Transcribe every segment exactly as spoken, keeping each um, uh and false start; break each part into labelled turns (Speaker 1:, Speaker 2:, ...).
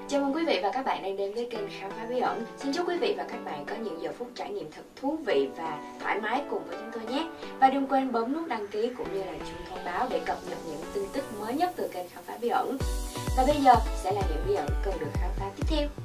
Speaker 1: Chào mừng quý vị và các bạn đang đến với kênh Khám phá bí ẩn. Xin chúc quý vị và các bạn có những giờ phút trải nghiệm thật thú vị và thoải mái cùng với chúng tôi nhé. Và đừng quên bấm nút đăng ký cũng như là chuông thông báo để cập nhật những tin tức mới nhất từ kênh Khám phá bí ẩn. Và bây giờ sẽ là những bí ẩn cần được khám phá tiếp theo.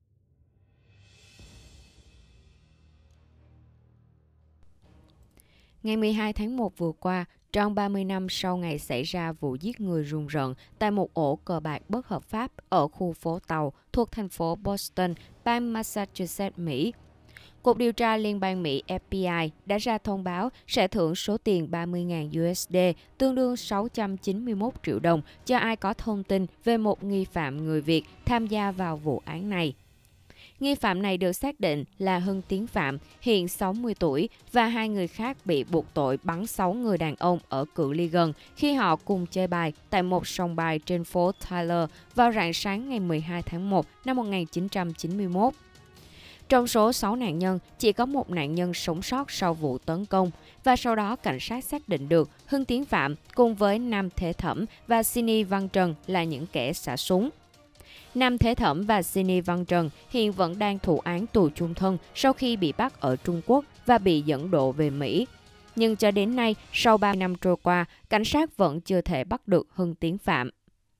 Speaker 2: Ngày mười hai tháng một vừa qua, tròn ba mươi năm sau ngày xảy ra vụ giết người rùng rợn tại một ổ cờ bạc bất hợp pháp ở khu phố Tàu thuộc thành phố Boston, bang Massachusetts, Mỹ. Cục điều tra Liên bang Mỹ F B I đã ra thông báo sẽ thưởng số tiền ba mươi nghìn U S D, tương đương sáu trăm chín mươi mốt triệu đồng, cho ai có thông tin về một nghi phạm người Việt tham gia vào vụ án này. Nghi phạm này được xác định là Hưng Tiến Phạm, hiện sáu mươi tuổi, và hai người khác bị buộc tội bắn sáu người đàn ông ở cự ly gần khi họ cùng chơi bài tại một sòng bài trên phố Tyler vào rạng sáng ngày mười hai tháng một năm một nghìn chín trăm chín mươi mốt. Trong số sáu nạn nhân, chỉ có một nạn nhân sống sót sau vụ tấn công, và sau đó cảnh sát xác định được Hưng Tiến Phạm cùng với Nam Thế Thẩm và Sini Văn Trần là những kẻ xả súng. Nam Thế Thẩm và Sini Văn Trần hiện vẫn đang thụ án tù chung thân sau khi bị bắt ở Trung Quốc và bị dẫn độ về Mỹ. Nhưng cho đến nay, sau ba năm trôi qua, cảnh sát vẫn chưa thể bắt được Hưng Tiến Phạm.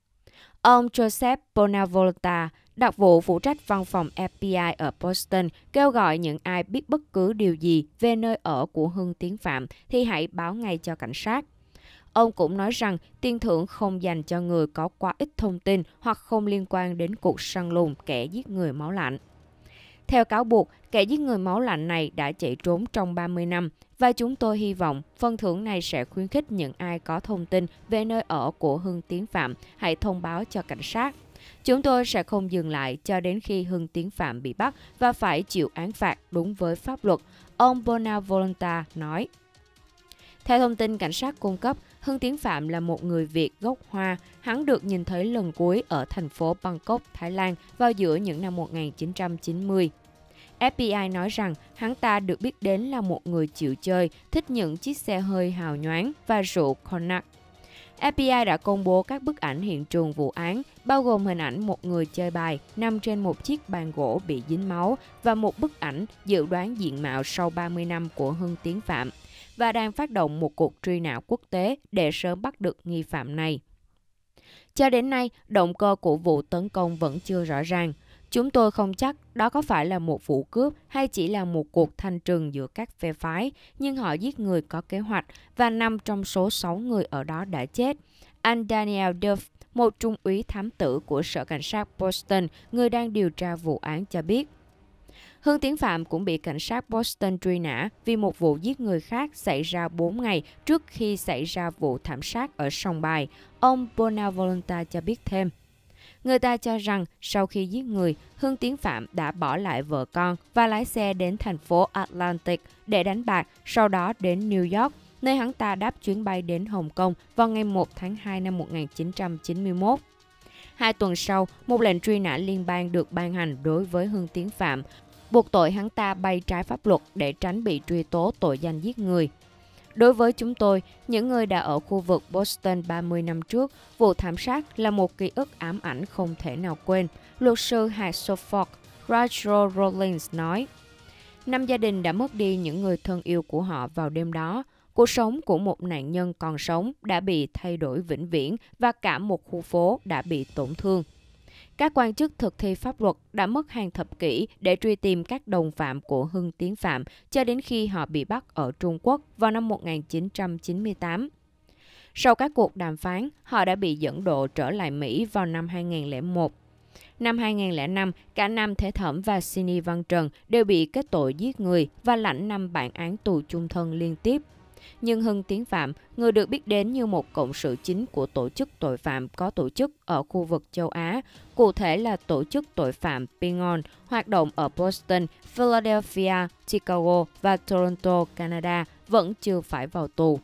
Speaker 2: Ông Joseph Bonavolta, đặc vụ phụ trách văn phòng F B I ở Boston, kêu gọi những ai biết bất cứ điều gì về nơi ở của Hưng Tiến Phạm thì hãy báo ngay cho cảnh sát. Ông cũng nói rằng tiền thưởng không dành cho người có quá ít thông tin hoặc không liên quan đến cuộc săn lùng kẻ giết người máu lạnh. Theo cáo buộc, kẻ giết người máu lạnh này đã chạy trốn trong ba mươi năm, và chúng tôi hy vọng phần thưởng này sẽ khuyến khích những ai có thông tin về nơi ở của Hưng Tiến Phạm hãy thông báo cho cảnh sát. Chúng tôi sẽ không dừng lại cho đến khi Hưng Tiến Phạm bị bắt và phải chịu án phạt đúng với pháp luật, ông Bonavolta nói. Theo thông tin cảnh sát cung cấp, Hưng Tiến Phạm là một người Việt gốc Hoa. Hắn được nhìn thấy lần cuối ở thành phố Bangkok, Thái Lan vào giữa những năm một nghìn chín trăm chín mươi. F B I nói rằng hắn ta được biết đến là một người chịu chơi, thích những chiếc xe hơi hào nhoáng và rượu cognac. F B I đã công bố các bức ảnh hiện trường vụ án, bao gồm hình ảnh một người chơi bài nằm trên một chiếc bàn gỗ bị dính máu và một bức ảnh dự đoán diện mạo sau ba mươi năm của Hưng Tiến Phạm, và đang phát động một cuộc truy nã quốc tế để sớm bắt được nghi phạm này. Cho đến nay, động cơ của vụ tấn công vẫn chưa rõ ràng. Chúng tôi không chắc đó có phải là một vụ cướp hay chỉ là một cuộc thanh trừng giữa các phe phái, nhưng họ giết người có kế hoạch, và năm trong số sáu người ở đó đã chết. Anh Daniel Duff, một trung úy thám tử của Sở Cảnh sát Boston, người đang điều tra vụ án, cho biết. Hưng Tiến Phạm cũng bị cảnh sát Boston truy nã vì một vụ giết người khác xảy ra bốn ngày trước khi xảy ra vụ thảm sát ở sòng bài, ông Bonavolta cho biết thêm. Người ta cho rằng sau khi giết người, Hưng Tiến Phạm đã bỏ lại vợ con và lái xe đến thành phố Atlantic để đánh bạc, sau đó đến New York, nơi hắn ta đáp chuyến bay đến Hồng Kông vào ngày một tháng hai năm một nghìn chín trăm chín mươi mốt. Hai tuần sau, một lệnh truy nã liên bang được ban hành đối với Hưng Tiến Phạm, buộc tội hắn ta bay trái pháp luật để tránh bị truy tố tội danh giết người. Đối với chúng tôi, những người đã ở khu vực Boston ba mươi năm trước, vụ thảm sát là một ký ức ám ảnh không thể nào quên, luật sư hạt Suffolk, Roger Rollins nói. Năm gia đình đã mất đi những người thân yêu của họ vào đêm đó. Cuộc sống của một nạn nhân còn sống đã bị thay đổi vĩnh viễn và cả một khu phố đã bị tổn thương. Các quan chức thực thi pháp luật đã mất hàng thập kỷ để truy tìm các đồng phạm của Hưng Tiến Phạm cho đến khi họ bị bắt ở Trung Quốc vào năm một nghìn chín trăm chín mươi tám. Sau các cuộc đàm phán, họ đã bị dẫn độ trở lại Mỹ vào năm hai nghìn lẻ một. Năm hai nghìn lẻ năm, cả Nam Thế Thẩm và Sini Văn Trần đều bị kết tội giết người và lãnh năm bản án tù chung thân liên tiếp. Nhưng Hưng Tiến Phạm, người được biết đến như một cộng sự chính của tổ chức tội phạm có tổ chức ở khu vực châu Á, cụ thể là tổ chức tội phạm Pingon, hoạt động ở Boston, Philadelphia, Chicago và Toronto, Canada, vẫn chưa phải vào tù.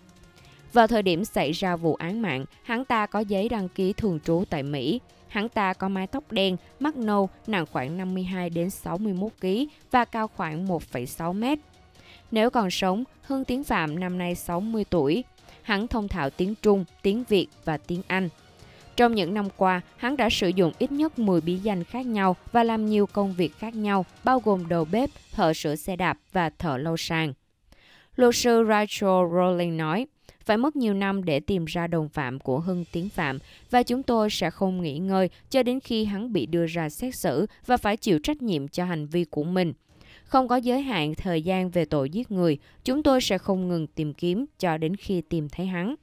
Speaker 2: Vào thời điểm xảy ra vụ án mạng, hắn ta có giấy đăng ký thường trú tại Mỹ. Hắn ta có mái tóc đen, mắt nâu, nặng khoảng năm mươi hai đến sáu mươi mốt ki lô gam và cao khoảng một phẩy sáu mét. Nếu còn sống, Hưng Tiến Phạm năm nay sáu mươi tuổi. Hắn thông thạo tiếng Trung, tiếng Việt và tiếng Anh. Trong những năm qua, hắn đã sử dụng ít nhất mười bí danh khác nhau và làm nhiều công việc khác nhau, bao gồm đầu bếp, thợ sửa xe đạp và thợ lau sàn. Luật sư Rachel Rowling nói, phải mất nhiều năm để tìm ra đồng phạm của Hưng Tiến Phạm và chúng tôi sẽ không nghỉ ngơi cho đến khi hắn bị đưa ra xét xử và phải chịu trách nhiệm cho hành vi của mình. Không có giới hạn thời gian về tội giết người, chúng tôi sẽ không ngừng tìm kiếm cho đến khi tìm thấy hắn.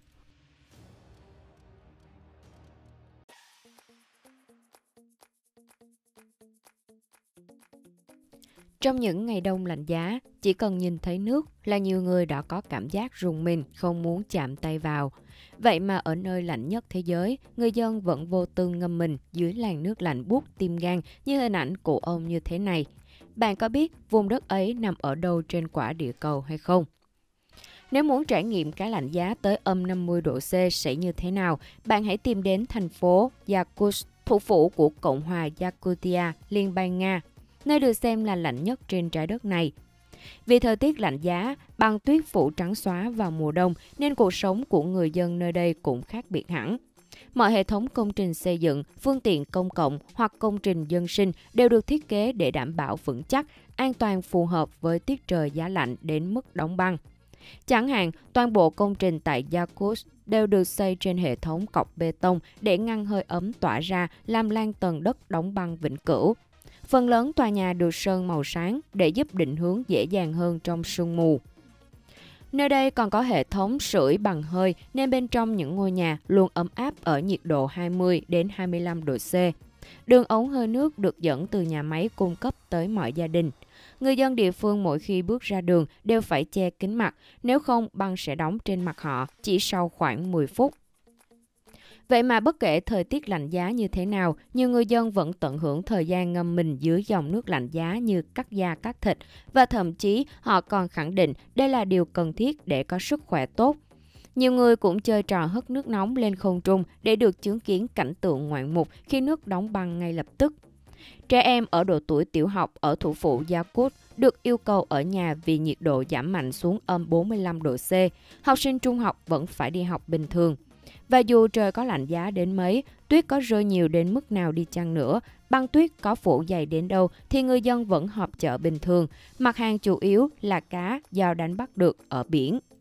Speaker 2: Trong những ngày đông lạnh giá, chỉ cần nhìn thấy nước là nhiều người đã có cảm giác rùng mình, không muốn chạm tay vào. Vậy mà ở nơi lạnh nhất thế giới, người dân vẫn vô tư ngâm mình dưới làn nước lạnh buốt tim gan như hình ảnh của ông như thế này. Bạn có biết vùng đất ấy nằm ở đâu trên quả địa cầu hay không? Nếu muốn trải nghiệm cái lạnh giá tới âm năm mươi độ C sẽ như thế nào, bạn hãy tìm đến thành phố Yakutsk, thủ phủ của Cộng hòa Yakutia, Liên bang Nga, nơi được xem là lạnh nhất trên trái đất này. Vì thời tiết lạnh giá, băng tuyết phủ trắng xóa vào mùa đông nên cuộc sống của người dân nơi đây cũng khác biệt hẳn. Mọi hệ thống công trình xây dựng, phương tiện công cộng hoặc công trình dân sinh đều được thiết kế để đảm bảo vững chắc, an toàn phù hợp với tiết trời giá lạnh đến mức đóng băng. Chẳng hạn, toàn bộ công trình tại Yakutsk đều được xây trên hệ thống cọc bê tông để ngăn hơi ấm tỏa ra làm lan tầng đất đóng băng vĩnh cửu. Phần lớn tòa nhà được sơn màu sáng để giúp định hướng dễ dàng hơn trong sương mù. Nơi đây còn có hệ thống sưởi bằng hơi nên bên trong những ngôi nhà luôn ấm áp ở nhiệt độ hai mươi đến hai mươi lăm độ C. Đường ống hơi nước được dẫn từ nhà máy cung cấp tới mọi gia đình. Người dân địa phương mỗi khi bước ra đường đều phải che kín mặt, nếu không băng sẽ đóng trên mặt họ chỉ sau khoảng mười phút. Vậy mà bất kể thời tiết lạnh giá như thế nào, nhiều người dân vẫn tận hưởng thời gian ngâm mình dưới dòng nước lạnh giá như cắt da cắt thịt, và thậm chí họ còn khẳng định đây là điều cần thiết để có sức khỏe tốt. Nhiều người cũng chơi trò hất nước nóng lên không trung để được chứng kiến cảnh tượng ngoạn mục khi nước đóng băng ngay lập tức. Trẻ em ở độ tuổi tiểu học ở thủ phủ Yakutsk được yêu cầu ở nhà vì nhiệt độ giảm mạnh xuống âm bốn mươi lăm độ C. Học sinh trung học vẫn phải đi học bình thường. Và dù trời có lạnh giá đến mấy, tuyết có rơi nhiều đến mức nào đi chăng nữa, băng tuyết có phủ dày đến đâu thì người dân vẫn họp chợ bình thường. Mặt hàng chủ yếu là cá do đánh bắt được ở biển.